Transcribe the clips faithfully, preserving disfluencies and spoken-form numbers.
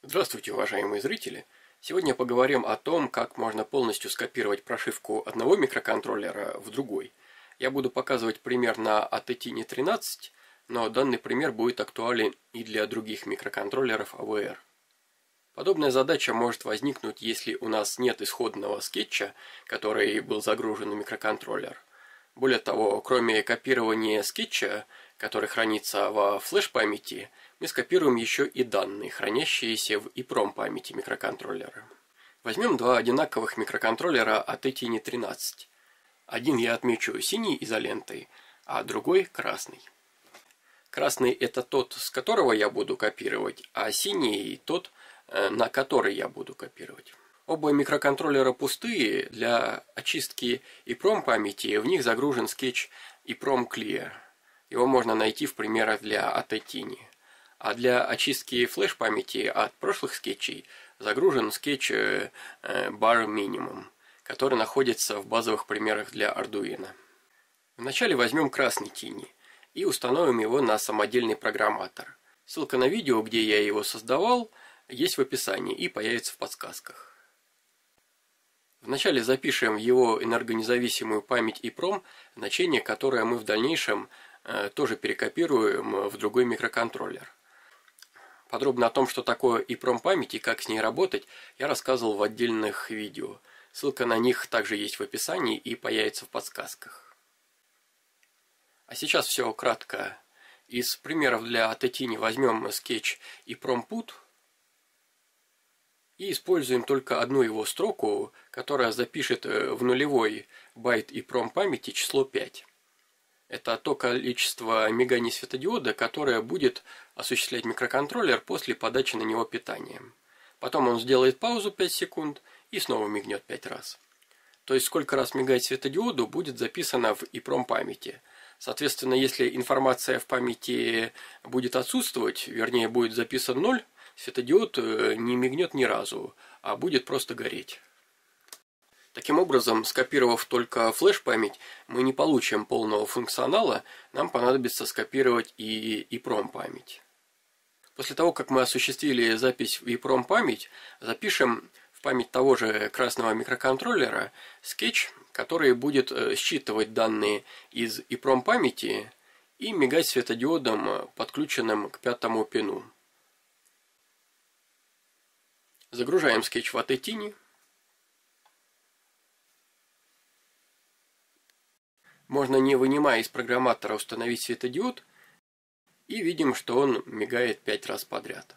Здравствуйте, уважаемые зрители! Сегодня поговорим о том, как можно полностью скопировать прошивку одного микроконтроллера в другой. Я буду показывать пример на эй ти тини тринадцать, но данный пример будет актуален и для других микроконтроллеров эй ви ар. Подобная задача может возникнуть, если у нас нет исходного скетча, который был загружен в микроконтроллер. Более того, кроме копирования скетча, который хранится во флеш-памяти, мы скопируем еще и данные, хранящиеся в ипром памяти микроконтроллера. Возьмем два одинаковых микроконтроллера эй ти тини тринадцать. Один я отмечу синей изолентой, а другой красный. Красный это тот, с которого я буду копировать, а синий тот, на который я буду копировать. Оба микроконтроллера пустые. Для очистки ипром памяти в них загружен скетч iprom clear. Его можно найти в примерах для эй ти тини. А для очистки флеш-памяти от прошлых скетчей загружен скетч bar minimum, который находится в базовых примерах для Arduino. Вначале возьмем красный тини и установим его на самодельный программатор. Ссылка на видео, где я его создавал, есть в описании и появится в подсказках. Вначале запишем в его энергонезависимую память ипром значение, которое мы в дальнейшем э, тоже перекопируем в другой микроконтроллер. Подробно о том, что такое ипром память и как с ней работать, я рассказывал в отдельных видео. Ссылка на них также есть в описании и появится в подсказках. А сейчас все кратко. Из примеров для эй ти тини возьмем скетч iprom put и используем только одну его строку, которая запишет в нулевой байт ипром памяти число пять. Это то количество миганий светодиода, которое будет осуществлять микроконтроллер после подачи на него питания. Потом он сделает паузу пять секунд и снова мигнет пять раз. То есть сколько раз мигать светодиоду будет записано в ипром памяти. Соответственно, если информация в памяти будет отсутствовать, вернее будет записан ноль, светодиод не мигнет ни разу, а будет просто гореть. Таким образом, скопировав только флеш-память, мы не получим полного функционала, нам понадобится скопировать и ипром память. После того, как мы осуществили запись в ипром память, запишем в память того же красного микроконтроллера скетч, который будет считывать данные из ипром памяти и мигать светодиодом, подключенным к пятому пину. Загружаем скетч в эй ти тини. Можно, не вынимая из программатора, установить светодиод, и видим, что он мигает пять раз подряд.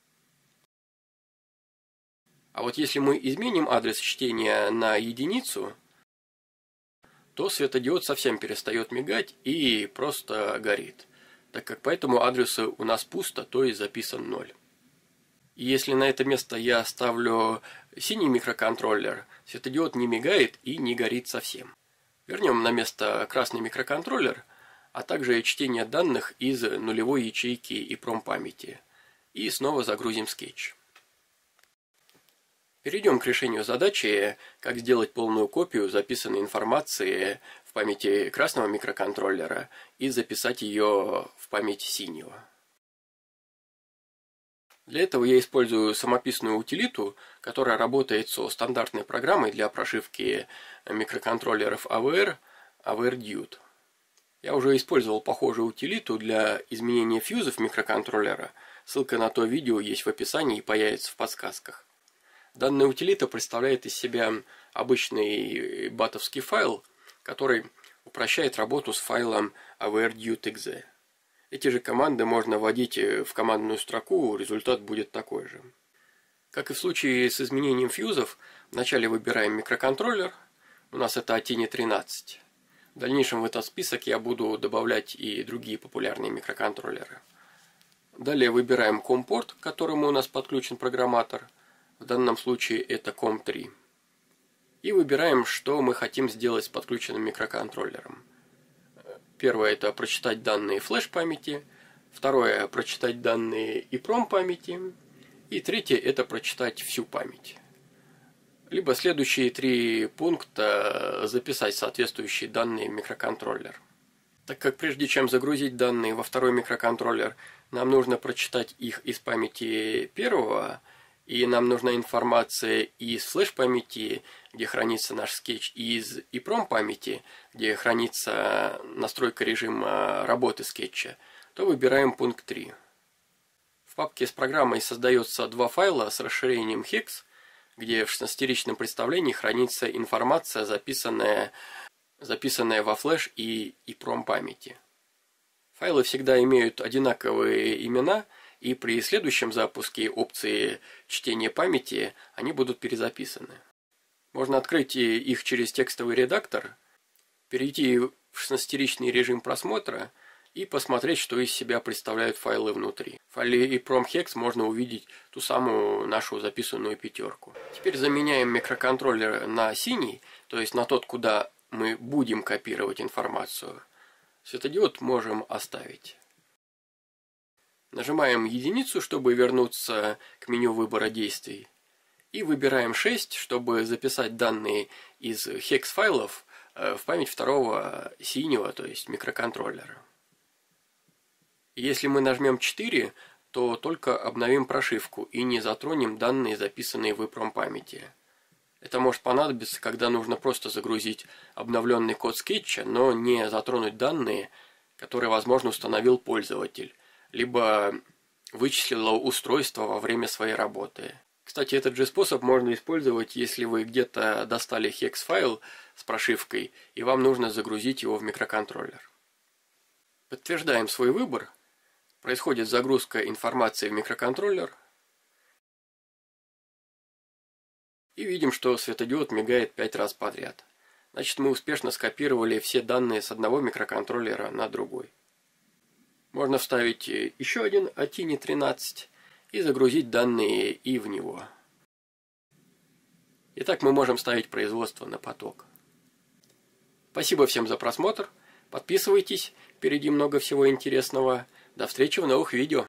А вот если мы изменим адрес чтения на единицу, то светодиод совсем перестает мигать и просто горит, так как по этому адресу у нас пусто, то есть записан ноль. И если на это место я ставлю синий микроконтроллер, светодиод не мигает и не горит совсем. Вернем на место красный микроконтроллер, а также чтение данных из нулевой ячейки ипром памяти. И снова загрузим скетч. Перейдем к решению задачи, как сделать полную копию записанной информации в памяти красного микроконтроллера и записать ее в память синего. Для этого я использую самописную утилиту, которая работает со стандартной программой для прошивки микроконтроллеров эй ви ар эй ви ар Dude. Я уже использовал похожую утилиту для изменения фьюзов микроконтроллера. Ссылка на то видео есть в описании и появится в подсказках. Данная утилита представляет из себя обычный батовский файл, который упрощает работу с файлом эй ви ар Dude.exe. Эти же команды можно вводить в командную строку, результат будет такой же. Как и в случае с изменением фьюзов, вначале выбираем микроконтроллер, у нас это эй ти тини тринадцать. В дальнейшем в этот список я буду добавлять и другие популярные микроконтроллеры. Далее выбираем COM-порт, к которому у нас подключен программатор, в данном случае это ком три. И выбираем, что мы хотим сделать с подключенным микроконтроллером. Первое – это прочитать данные флеш-памяти. Второе – прочитать данные ипром памяти. И третье – это прочитать всю память. Либо следующие три пункта записать соответствующие данные в микроконтроллер. Так как прежде чем загрузить данные во второй микроконтроллер, нам нужно прочитать их из памяти первого и нам нужна информация из флеш-памяти, где хранится наш скетч, и из ИПРОМ памяти, где хранится настройка режима работы скетча, то выбираем пункт три. В папке с программой создается два файла с расширением хекс, где в шестнадцатиричном представлении хранится информация, записанная, записанная во флеш и ИПРОМ памяти. Файлы всегда имеют одинаковые имена, и при следующем запуске опции чтения памяти они будут перезаписаны. Можно открыть их через текстовый редактор, перейти в шестнадцатиричный режим просмотра и посмотреть, что из себя представляют файлы внутри. В файле ИПРОМ хекс можно увидеть ту самую нашу записанную пятерку. Теперь заменяем микроконтроллер на синий, то есть на тот, куда мы будем копировать информацию. Светодиод можем оставить. Нажимаем единицу, чтобы вернуться к меню выбора действий. И выбираем шесть, чтобы записать данные из хекс-файлов в память второго синего, то есть микроконтроллера. Если мы нажмем четыре, то только обновим прошивку и не затронем данные, записанные в ИПРОМ памяти. Это может понадобиться, когда нужно просто загрузить обновленный код скетча, но не затронуть данные, которые, возможно, установил пользователь, либо вычислило устройство во время своей работы. Кстати, этот же способ можно использовать, если вы где-то достали хекс-файл с прошивкой, и вам нужно загрузить его в микроконтроллер. Подтверждаем свой выбор. Происходит загрузка информации в микроконтроллер. И видим, что светодиод мигает пять раз подряд. Значит, мы успешно скопировали все данные с одного микроконтроллера на другой. Можно вставить еще один Атини тринадцать и загрузить данные и в него. Итак, мы можем ставить производство на поток. Спасибо всем за просмотр. Подписывайтесь, впереди много всего интересного. До встречи в новых видео.